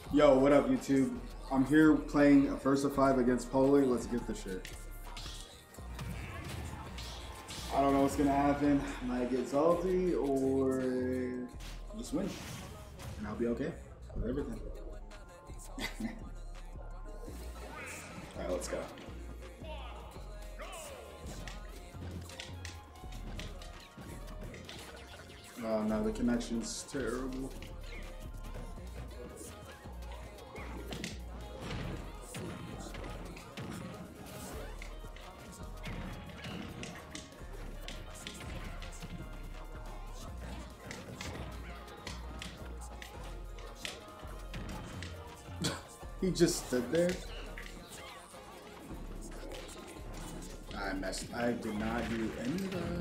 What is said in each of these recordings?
Yo, what up, YouTube? I'm here playing a first of 5 against Polar. Let's get the shit. I don't know what's gonna happen. I might get salty or just win. And I'll be okay with everything. Alright, let's go. Oh no, the connection's terrible. He just stood there. I messed. I did not do any of that.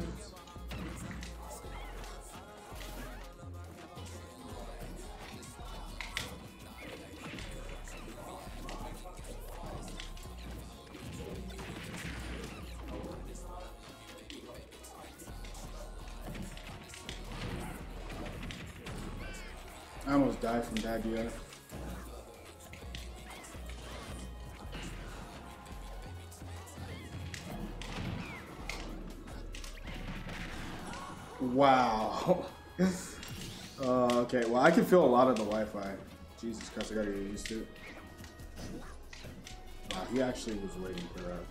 I almost died from that DF. Wow. Okay, well, I can feel a lot of the Wi-Fi. Jesus Christ, I gotta get used to it. Wow, he actually was waiting for that.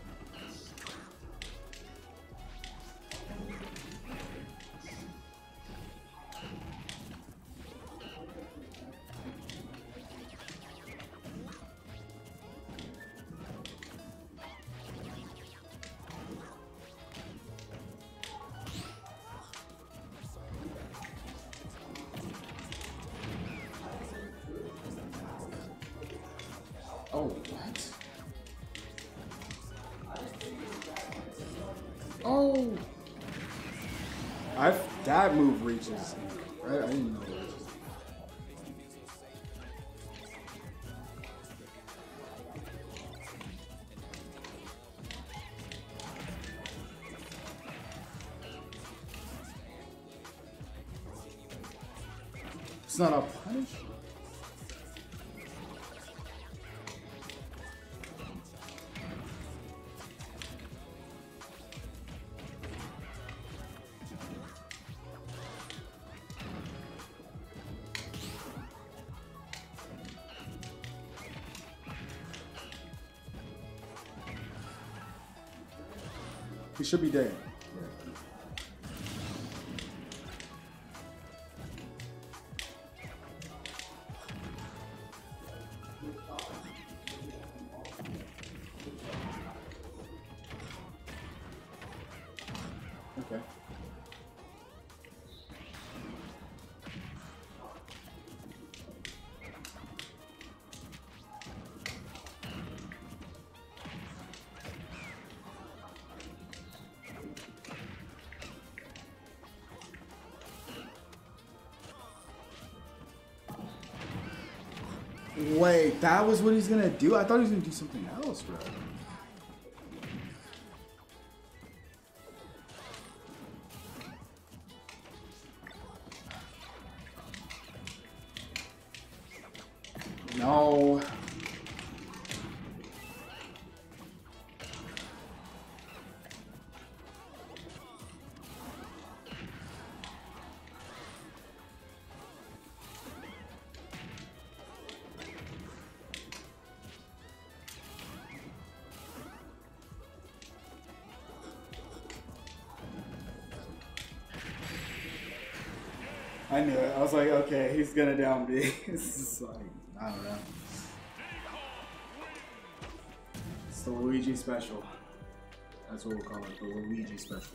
Oh, what? Oh! That move reaches. I didn't know it reaches. It's not a punish? He should be dead. Okay. Wait, that was what he's gonna do? I thought he was gonna do something else, bro. No. I knew it. I was like, okay, he's gonna down B. This is like, I don't know. It's the Luigi special. That's what we'll call it, the Luigi special.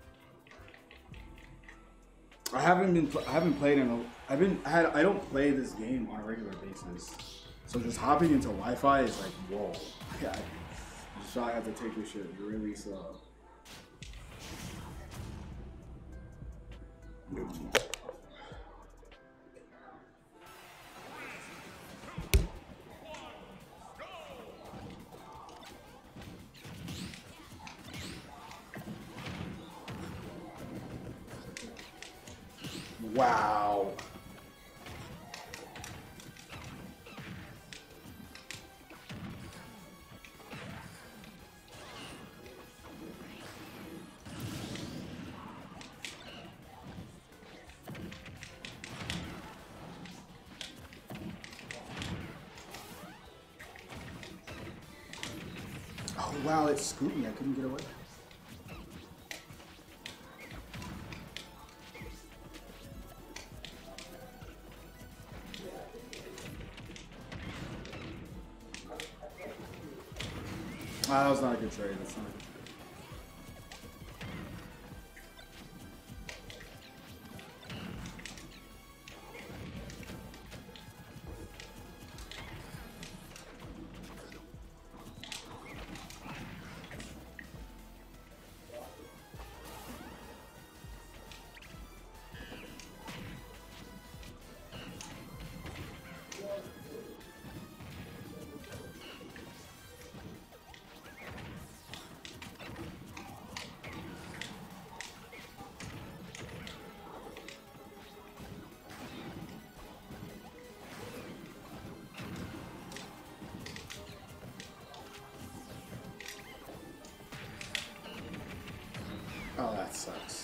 I haven't played in I don't play this game on a regular basis. So just hopping into Wi-Fi is like, whoa. Yeah, I just I have to take this shit really slow. Wow. Wow, it scooped me. I couldn't get away. Ah, that was not a good trade. That's not a good trade. Oh, that sucks.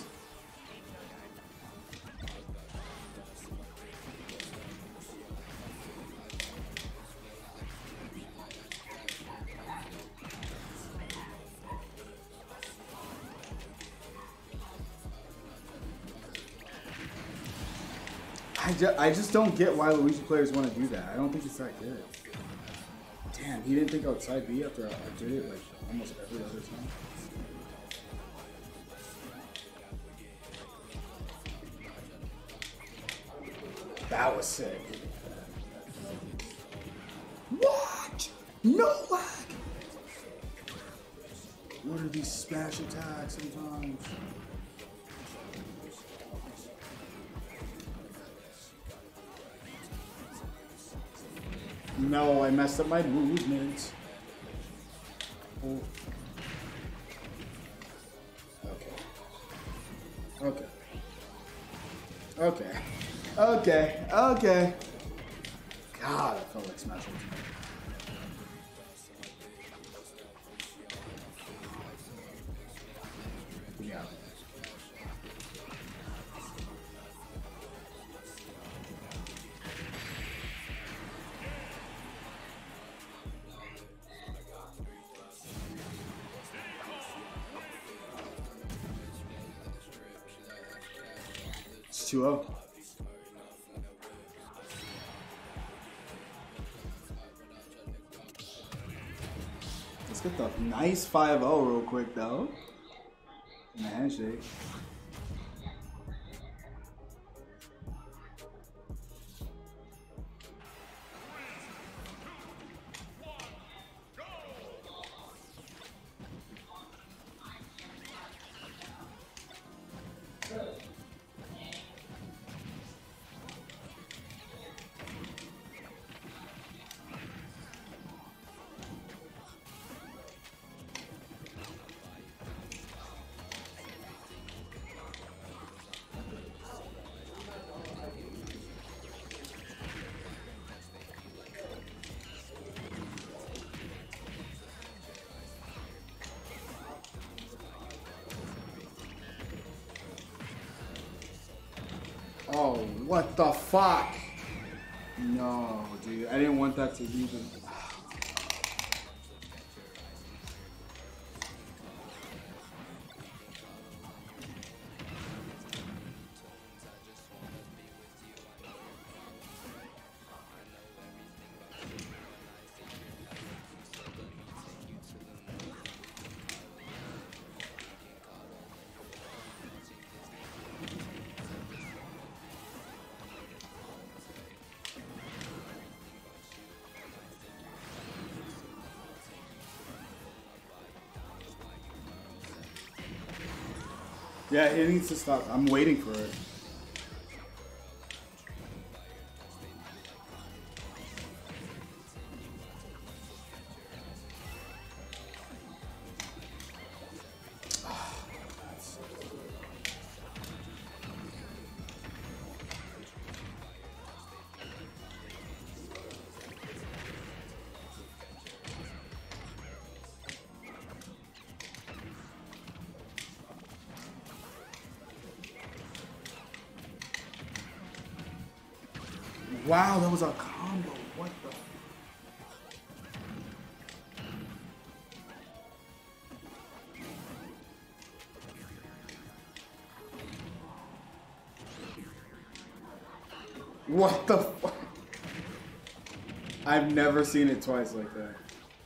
I just don't get why Luigi players want to do that. I don't think it's that good. Damn, he didn't think outside B after I did it like almost every other time. That was sick. What? No lag! What are these smash attacks sometimes? No, I messed up my movement. Oh. Okay. Okay. Okay. Okay. God, I felt like smashing. Yeah. It's 2-0. Let's get the nice 5-0 real quick though. And a handshake. Oh, what the fuck? No, dude. I didn't want that to even... Yeah, it needs to stop. I'm waiting for it. Wow, that was a combo. What the? What the fuck? I've never seen it twice like that.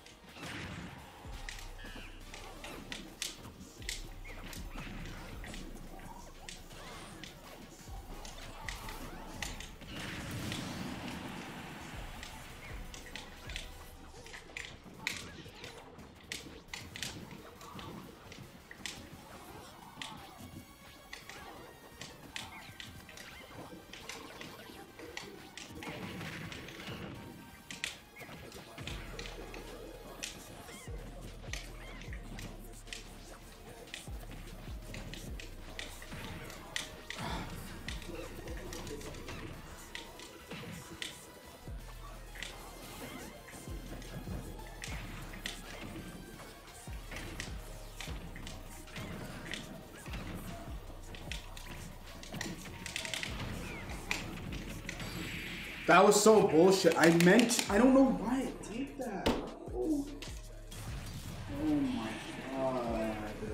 That was so bullshit. I don't know why it did that. Oh, oh my god.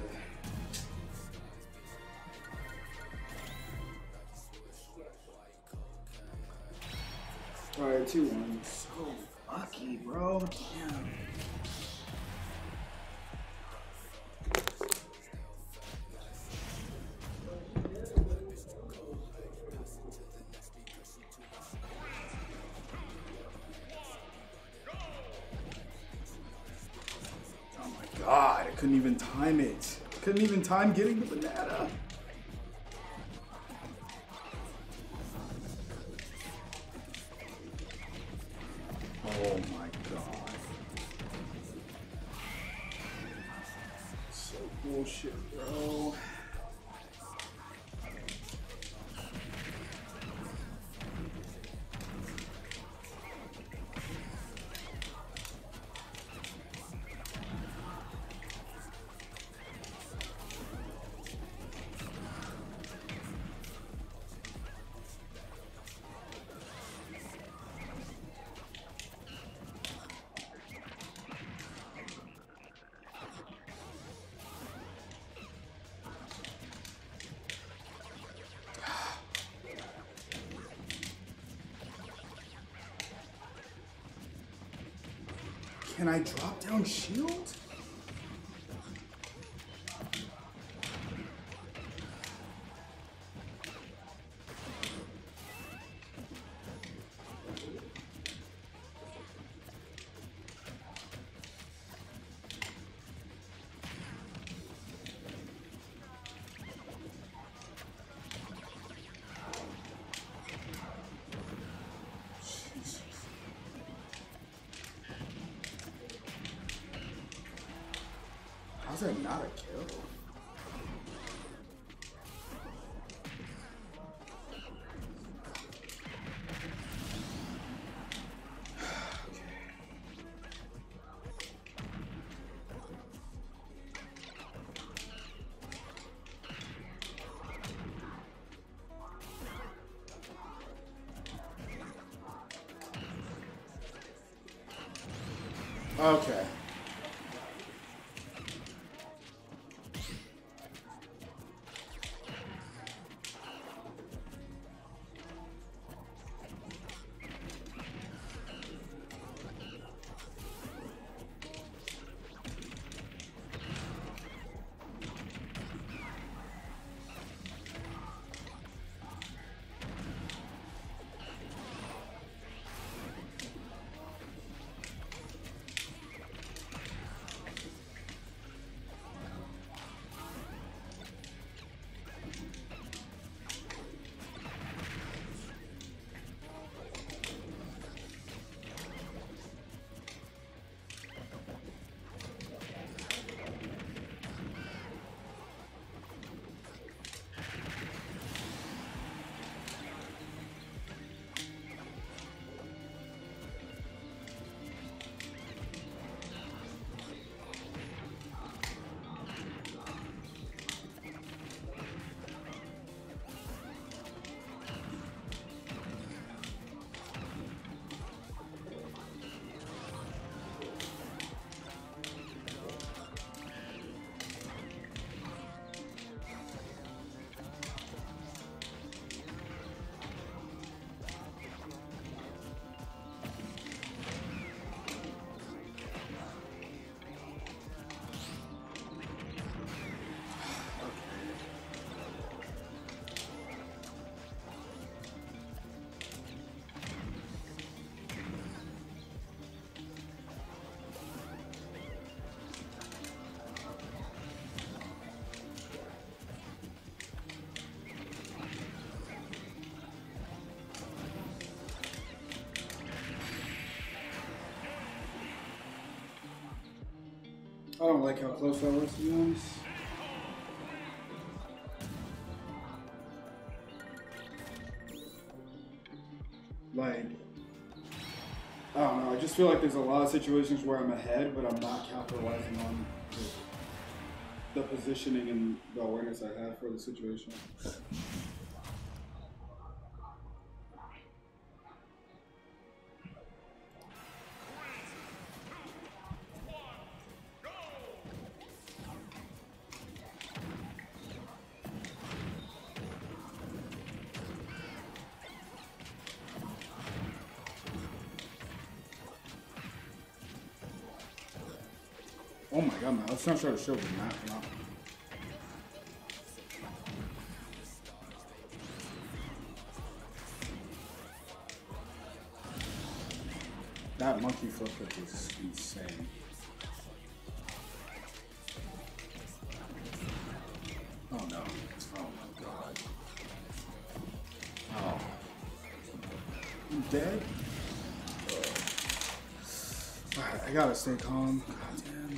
Alright, 2-1. So lucky, bro. Damn. God, I couldn't even time it. Couldn't even time getting the banana. Oh my god. So bullshit, bro. Can I drop down shield? How's that not a kill? Okay. I don't like how close that was, to be honest. Like, I don't know. I just feel like there's a lot of situations where I'm ahead, but I'm not capitalizing on the positioning and the awareness I have for the situation. Oh my god, man. Let's not try to show the map now. That monkey flip is insane. Oh no. Oh my god. Oh. I'm dead? Alright, I gotta stay calm. God damn.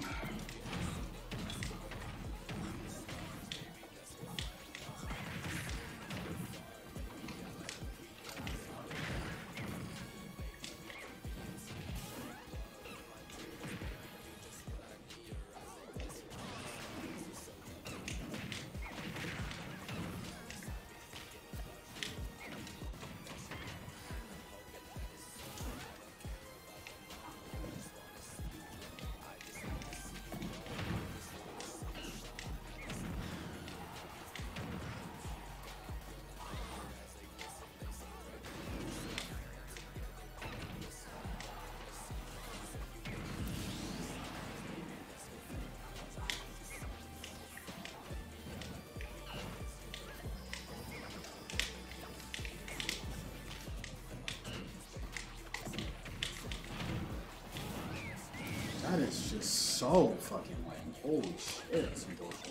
That is just so fucking lame. Holy shit, that's some bullshit.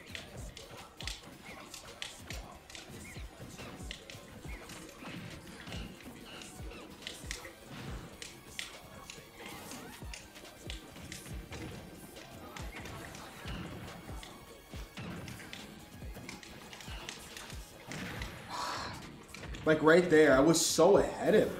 Like right there, I was so ahead of him.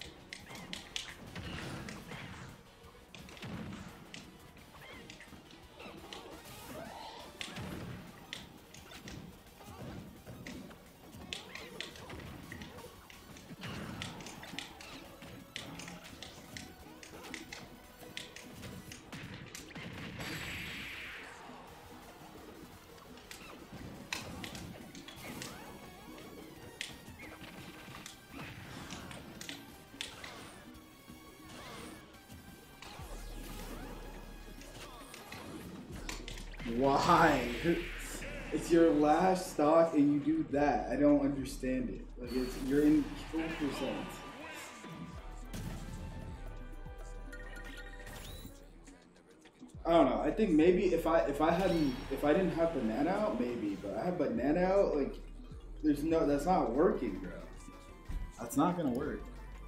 Why? It's your last stock and you do that. I don't understand it. Like you're in 4%. I don't know. I think maybe if I didn't have banana out, maybe, but I have banana out, like that's not working, bro. That's not gonna work.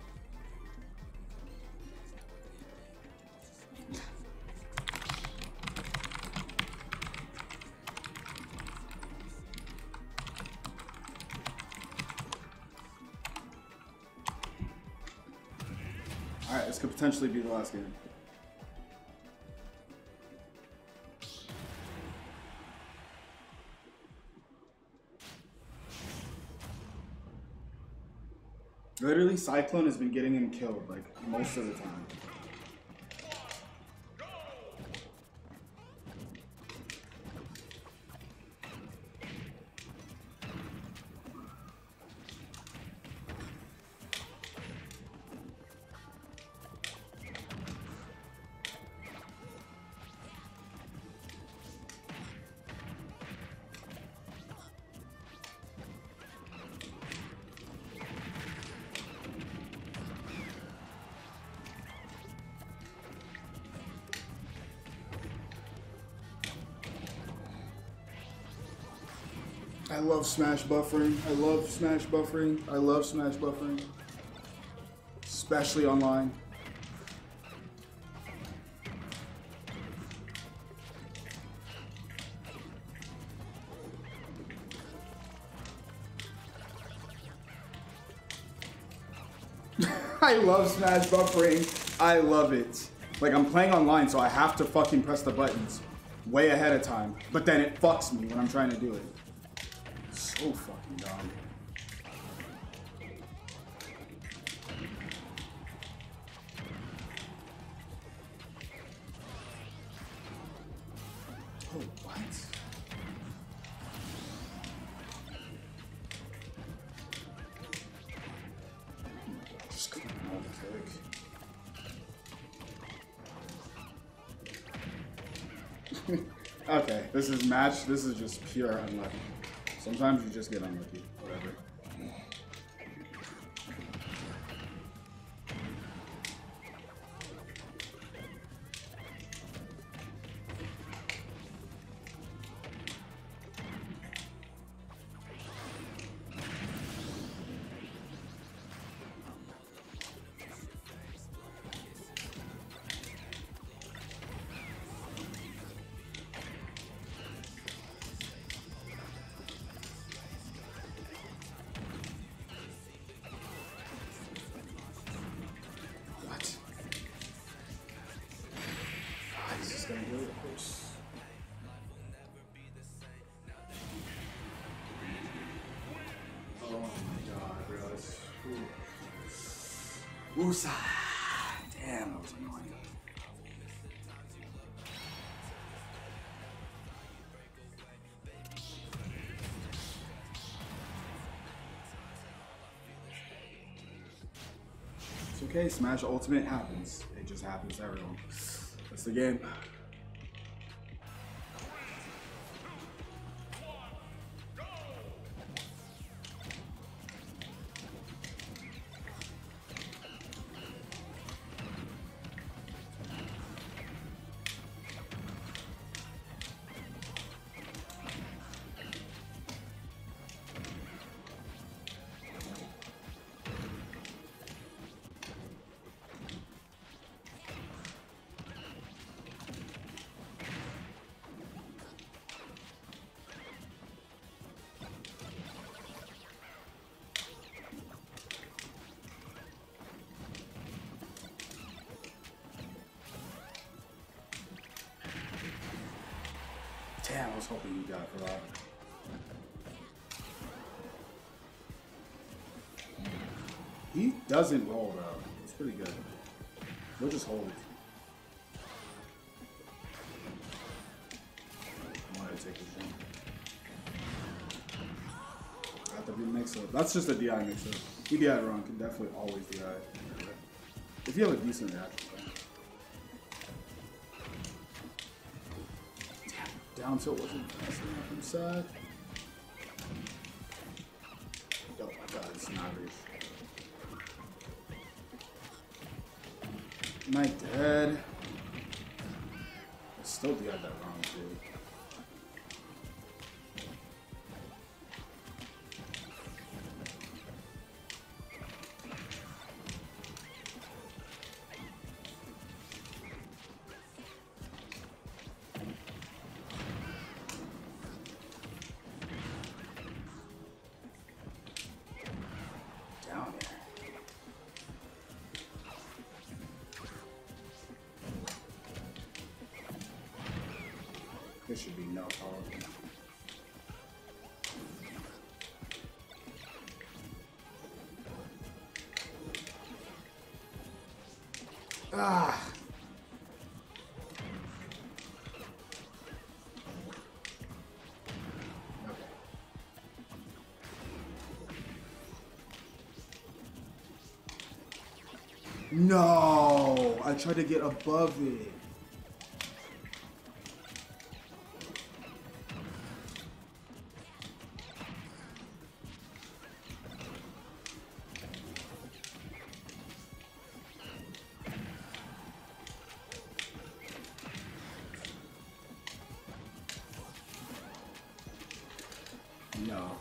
Alright, this could potentially be the last game. Literally, Cyclone has been getting him killed, like, most of the time. I love smash buffering. I love smash buffering. I love smash buffering. Especially online. I love Smash buffering. I love it. Like, I'm playing online, so I have to fucking press the buttons way ahead of time. But then it fucks me when I'm trying to do it. So fucking dumb. Oh, what? Just clean all the kick. Okay, this is match. This is just pure unlucky. Sometimes you just get unlucky. Whatever. Woosah! Damn, that was annoying. It's okay, Smash Ultimate happens. It just happens to everyone. That's the game. Damn, I was hoping you got for that. He doesn't roll though. It's pretty good. He'll just hold it. I wanted to take this one. Got the mix-up. That's just a DI mix-up. DI run can definitely always DI. If you have a decent reaction time. Down tilt wasn't fast enough inside. Oh my god, it's not reach. Am I dead? I still DI'd that wrong too. There should be no problem. Ah! Okay. No! I tried to get above it. No.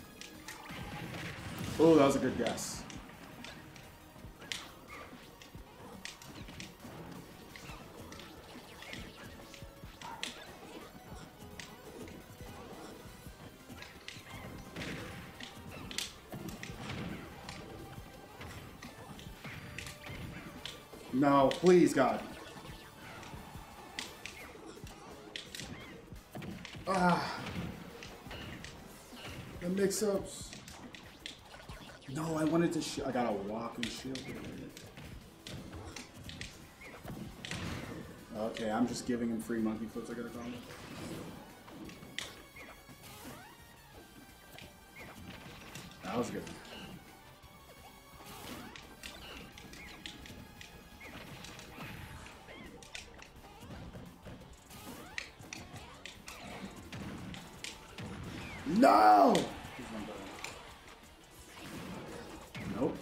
Oh, that was a good guess. No, please, God. Ah. The mix-ups. No, I wanted to. I gotta walk and shield. Okay, I'm just giving him free monkey flips. I gotta call him. That was good. No! Nope.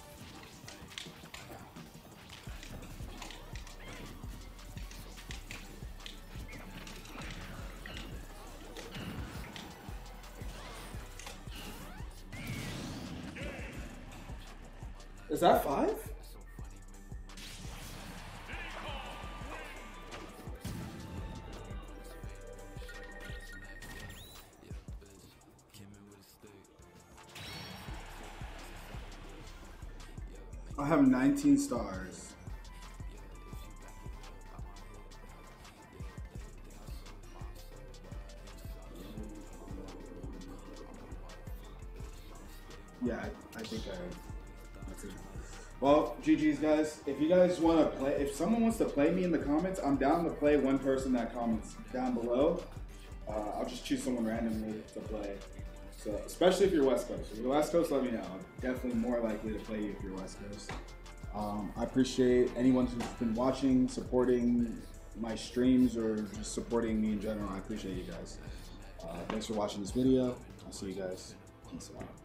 Is that 5? I have 19 stars. Yeah, I think that's it. Well, GG's guys. If you guys want to play, if someone wants to play me in the comments, I'm down to play one person that comments down below. I'll just choose someone randomly to play. So, especially if you're West Coast. If you're West Coast, let me know. I'm definitely more likely to play you if you're West Coast. I appreciate anyone who's been watching, supporting my streams, or just supporting me in general. I appreciate you guys. Thanks for watching this video. I'll see you guys. Peace out.